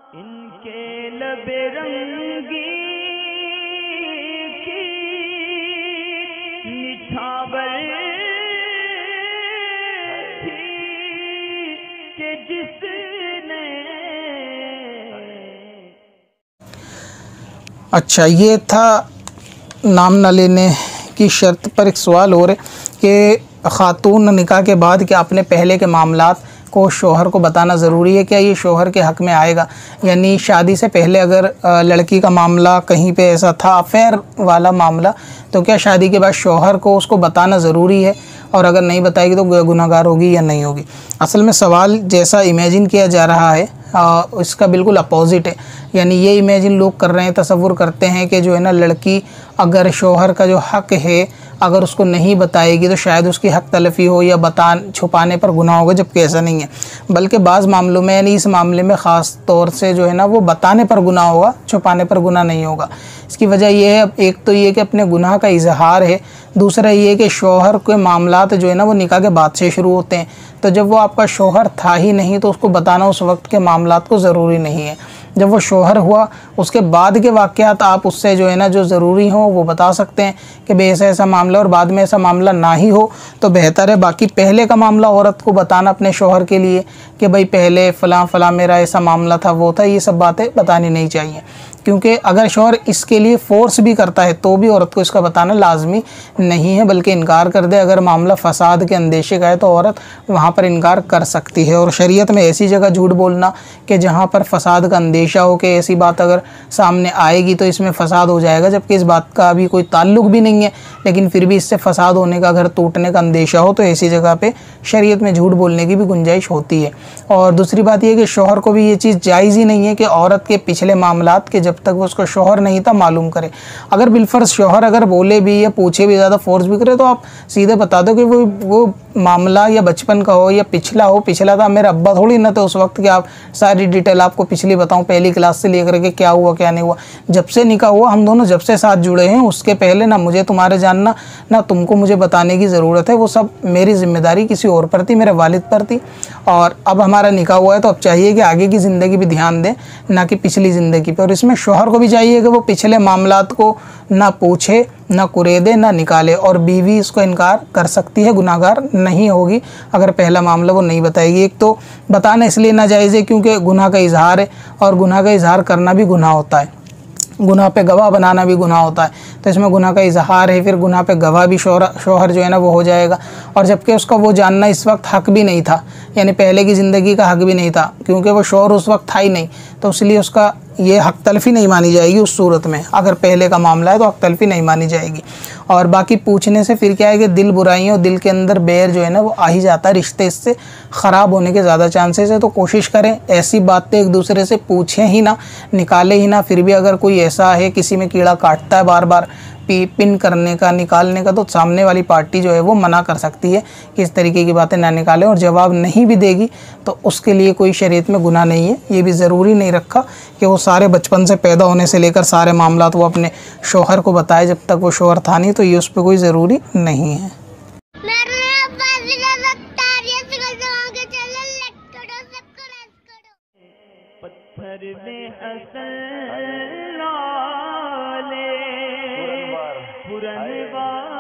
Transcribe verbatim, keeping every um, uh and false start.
ان کے لب رنگی کی نچھاور تھی کہ جس نے. اچھا، یہ تھا نام نہ لینے کی شرط پر ایک سوال اور ہے کہ خاتون نکاح کے بعد کیا اپنے پہلے کے معاملات کو شوہر کو بتانا ضروری ہے؟ کیا یہ شوہر کے حق میں آئے گا؟ یعنی شادی سے پہلے اگر لڑکی کا معاملہ کہیں پہ ایسا تھا، افیئر والا معاملہ، تو کیا شادی کے بعد شوہر کو اس کو بتانا ضروری ہے؟ اور اگر نہیں بتائے گی تو گناہ گار ہوگی یا نہیں ہوگی؟ اصل میں سوال جیسا امیجن کیا جا رہا ہے اس کا بالکل اپوزٹ ہے. یعنی یہ امیجن لوگ کر رہے ہیں، تصور کرتے ہیں کہ جو ہے نا لڑکی اگر شوہر کا جو حق ہے اگر اس کو نہیں بتائے گی تو شاید اس کی حق تلفی ہو یا بتان چھپانے پر گناہ ہوگا، جبکہ ایسا نہیں ہے. بلکہ بعض معاملوں میں، یعنی اس معاملے میں خاص طور سے جو ہے نا وہ بتانے پر گناہ ہوگا، چھپانے پر گناہ نہیں ہوگا. اس کی وجہ یہ ہے، ایک تو یہ کہ اپنے گناہ کا اظہار ہے، دوسرا یہ کہ شوہر کے معاملات جو ہے نا وہ نکاح کے بعد سے شروع ہوتے ہیں. تو جب وہ آپ کا شوہر تھا ہی نہیں تو اس کو بتانا اس وقت کے معاملات کو ضروری نہیں ہے. جب وہ شوہر ہوا اس کے بعد کے واقعات آپ اس سے جو ہے نا جو ضروری ہوں وہ بتا سکتے ہیں کہ بے ایسا ایسا معاملہ، اور بعد میں ایسا معاملہ نہ ہی ہو تو بہتر ہے. باقی پہلے کا معاملہ عورت کو بتانا اپنے شوہر کے لیے کہ بھئی پہلے فلاں فلاں میرا ایسا معاملہ تھا، وہ تھا، یہ سب باتیں بتانی نہیں چاہیے. کیونکہ اگر شوہر اس کے لیے فورس بھی کرتا ہے تو بھی عورت کو اس کا بتانا لازمی نہیں ہے، بلکہ انکار کر دے. اگر معاملہ فساد کے اندیشے کا ہے تو عورت وہاں پر انکار کر سکتی ہے. اور شریعت میں ایسی جگہ جھوٹ بولنا کہ جہاں پر فساد کا اندیشہ ہو کہ ایسی بات اگر سامنے آئے گی تو اس میں فساد ہو جائے گا، جبکہ اس بات کا ابھی کوئی تعلق بھی نہیں ہے لیکن پھر بھی اس سے فساد ہونے کا، گھر ٹوٹنے کا اندیشہ ہو، تو ایسی جگہ پہ شریعت میں جھوٹ بولنے کی بھی گنجائش ہوتی ہے. اور دوسری بات یہ کہ شوہر کو بھی یہ چیز جائز ہی نہیں ہے کہ عورت کے پچھلے معاملات کے جب تک وہ اس کو شوہر نہیں تھا معلوم کرے. اگر بالفرض شوہر اگر بولے بھی یا پوچھے بھی، زیادہ فورس بھی کرے، تو آپ سیدھے بتا دو کہ وہ وہ معاملہ یا بچپن کا ہو یا پچھلا ہو. پچھلا تھا میرا ابا تھوڑی نہ تو اس وقت کہ آپ ساری ڈیٹیل آپ کو پچھلی بتاؤں، پہلی کلاس سے لے کر کے کیا ہوا کیا نہیں ہوا. جب سے نکاح ہوا ہم دونوں جب سے ساتھ جڑے ہیں اس کے پہلے نہ مجھے تمہارے جاننا نہ تم کو مجھے بتانے کی ضرورت ہے. وہ سب میری ذمہ داری کسی اور پر تھی، میرے والد پر تھی. اور اب ہمارا نکاح ہوا ہے تو اب چاہیے کہ آگے کی زندگی بھی دھیان دیں نہ کہ پچھلی زندگی پہ. اور اس میں شوہر کو بھی چاہیے کہ وہ پچھلے معاملات کو نہ پوچھے، نہ قریدے، نہ نکالے. اور بیوی اس کو انکار کر سکتی ہے، گناہ گار نہیں ہوگی اگر پہلا معاملہ وہ نہیں بتائے گی. ایک تو بتانا اس لیے ناجائز ہے کیونکہ گناہ کا اظہار ہے، اور گناہ کا اظہار کرنا بھی گناہ ہوتا ہے، گناہ پہ گواہ بنانا بھی گناہ ہوتا ہے. تو اس میں گناہ کا اظہار ہے، پھر گناہ پہ گواہ بھی شوہر شوہر جو ہے نا وہ ہو جائے گا. اور جبکہ اس کا وہ جاننا اس وقت حق بھی نہیں تھا، یعنی پہلے کی زندگی کا حق بھی نہیں تھا کیونکہ وہ شوہر اس وقت تھا ہی نہیں، تو اس لیے اس کا یہ حق تلفی نہیں مانی جائے گی. اس صورت میں اگر پہلے کا معاملہ ہے تو حق تلفی نہیں مانی جائے گی. اور باقی پوچھنے سے پھر کیا ہے کہ دل برائیوں، دل کے اندر بیر جو ہے نا وہ آ ہی جاتا ہے، رشتے اس سے خراب ہونے کے زیادہ چانسز ہے. تو کوشش کریں ایسی باتیں ایک دوسرے سے پوچھیں ہی نہ، نکالے ہی نہ. پھر بھی اگر کوئی ایسا ہے کسی میں کیڑا کاٹتا ہے بار بار پی پن کرنے کا، نکالنے کا، تو سامنے والی پارٹی جو ہے وہ منع کر سکتی ہے کہ اس طریقے کی باتیں نہ نکالیں. اور جواب نہیں بھی دے گی تو اس کے لیے کوئی شریعت میں گناہ نہیں ہے. یہ بھی ضروری نہیں رکھا کہ وہ سارے بچپن سے پیدا ہونے سے لے کر سارے معاملات وہ اپنے شوہر کو بتائے جب تک وہ شوہر تھا نہیں، تو یہ اس پہ کوئی ضروری نہیں ہے. پتھر میں حسن لالے پرنوار